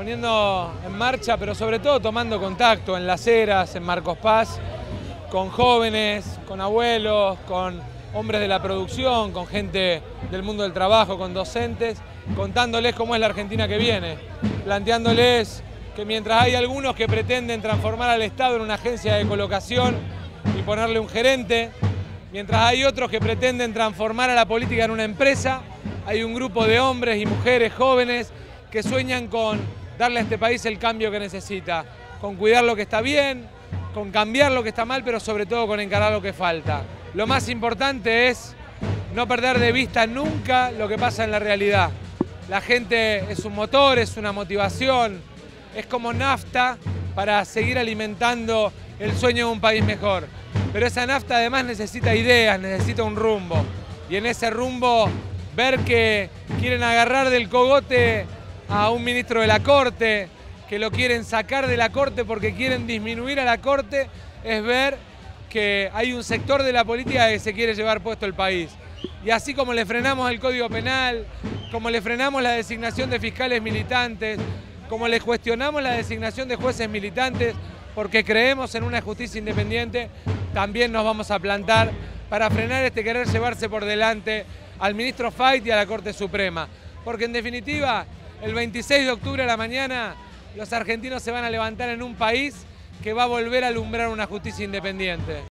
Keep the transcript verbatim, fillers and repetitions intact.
poniendo en marcha, pero sobre todo tomando contacto en Las Heras, en Marcos Paz, con jóvenes, con abuelos, con hombres de la producción, con gente del mundo del trabajo, con docentes, contándoles cómo es la Argentina que viene, planteándoles que mientras hay algunos que pretenden transformar al Estado en una agencia de colocación y ponerle un gerente, mientras hay otros que pretenden transformar a la política en una empresa, hay un grupo de hombres y mujeres jóvenes que sueñan con darle a este país el cambio que necesita, con cuidar lo que está bien, con cambiar lo que está mal, pero sobre todo con encarar lo que falta. Lo más importante es no perder de vista nunca lo que pasa en la realidad. La gente es un motor, es una motivación, es como nafta para seguir alimentando el sueño de un país mejor. Pero esa nafta además necesita ideas, necesita un rumbo. Y en ese rumbo ver que quieren agarrar del cogote a un ministro de la Corte, que lo quieren sacar de la Corte porque quieren disminuir a la Corte, es ver que hay un sector de la política que se quiere llevar puesto el país. Y así como le frenamos el Código Penal, como le frenamos la designación de fiscales militantes, como le cuestionamos la designación de jueces militantes, porque creemos en una justicia independiente, también nos vamos a plantar para frenar este querer llevarse por delante al ministro Fait y a la Corte Suprema. Porque en definitiva, el veintiséis de octubre a la mañana, los argentinos se van a levantar en un país que va a volver a alumbrar una justicia independiente.